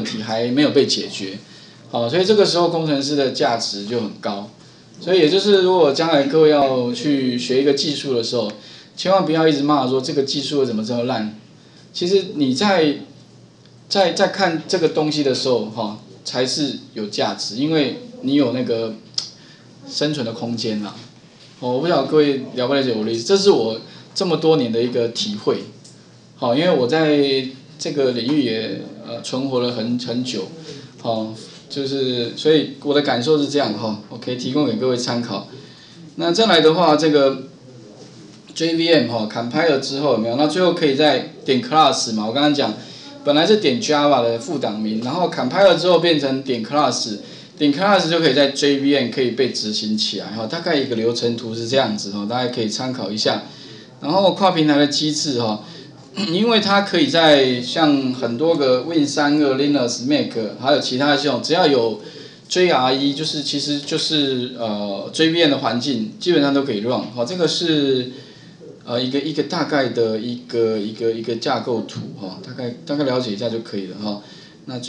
题还没有被解决，好，所以这个时候工程师的价值就很高。所以也就是如果将来各位要去学一个技术的时候，千万不要一直骂说这个技术怎么这么烂。其实你在看这个东西的时候，哈，才是有价值，因为你有那个生存的空间啦。我不晓得各位了不了解我的意思，这是我这么多年的一个体会。好，因为我在这个领域也存活了很久，好，就是所以我的感受是这样哈，我可以提供给各位参考。那再来的话，这个 JVM 哈 compile 之后有没有？那最后可以再点 class 嘛？我刚刚讲，本来是点 Java 的副档名，然后 compile 之后变成点 class， 点 class 就可以在 JVM 可以被执行起来哈。大概一个流程图是这样子哈，大家可以参考一下。然后跨平台的机制哈。因为它可以在像很多个 Win32、Linux、Mac 还有其他的系统，只要有 JRE， 其实就是JVM 的环境，基本上都可以 run。好，这个是一个大概的一个架构图哈，大概了解一下就可以了哈。那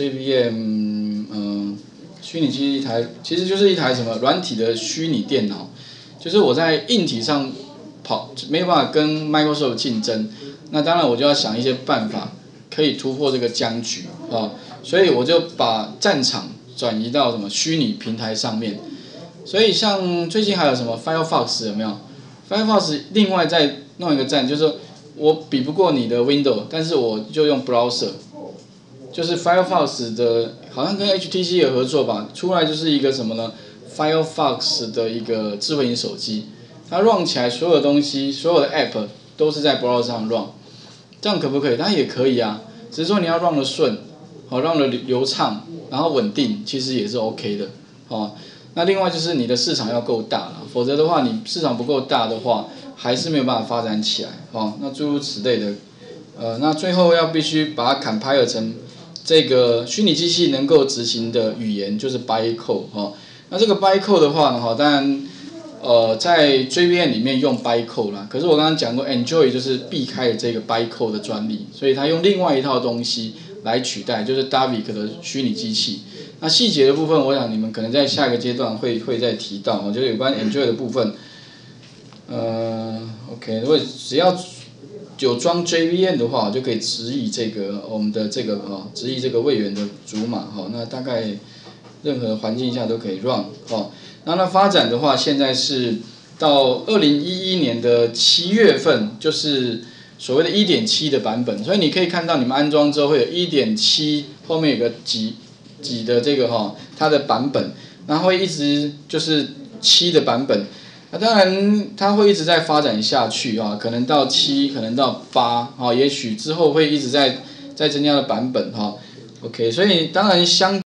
JVM 虚拟机一台，其实就是一台什么软体的虚拟电脑，就是我在硬体上没有办法跟 Microsoft 竞争。那当然，我就要想一些办法，可以突破这个僵局啊，所以我就把战场转移到什么虚拟平台上面。所以像最近还有什么 Firefox 有没有 ？Firefox 另外再弄一个站，就是说我比不过你的 Windows， 但是我就用 Browser， 就是 Firefox 的，好像跟 HTC 有合作吧，出来就是一个什么呢 ？Firefox 的一个智慧型手机，它 run 起来所有的东西，所有的 App 都是在 Browser 上 run。这样可不可以？当然也可以啊，只是说你要让的顺，好让的流畅，然后稳定，其实也是 OK 的，哦。那另外就是你的市场要够大了，否则的话你市场不够大的话，还是没有办法发展起来，哦。那诸如此类的，那最后必须把它 compile 成这个虚拟机器能够执行的语言，就是 bytecode，哦。那这个 bytecode 的话呢，哈，当然。在 JVM 里面用 bytecode 啦，可是我刚刚讲过 Enjoy 就是避开了这个 bytecode 的专利，所以它用另外一套东西来取代，就是 Davic 的虚拟机器。那细节的部分，我想你们可能在下一个阶段会再提到，就是有关 Enjoy 的部分。OK， 如果只要有装 JVM 的话，就可以直译这个我们的这个直译这个位元的组码那大概任何环境下都可以 run 那发展的话，现在是到2011年的7月份，就是所谓的 1.7 的版本，所以你可以看到你们安装之后会有 1.7 后面有个几的这个它的版本，然后会一直就是7的版本，那当然它会一直在发展下去可能到7，可能到8也许之后会一直在增加的版本OK， 所以当然